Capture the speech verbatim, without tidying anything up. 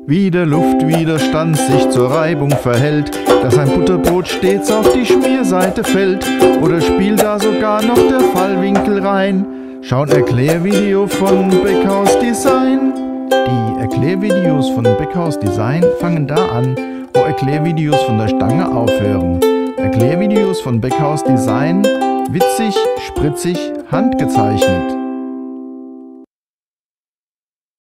Wie der Luftwiderstand sich zur Reibung verhält, dass ein Butterbrot stets auf die Schmierseite fällt, oder spielt da sogar noch der Fallwinkel rein? Schaut Erklärvideo von Backhaus Design. Die Erklärvideos von Backhaus Design fangen da an, wo Erklärvideos von der Stange aufhören. Erklärvideos von Backhaus Design, witzig, spritzig, handgezeichnet.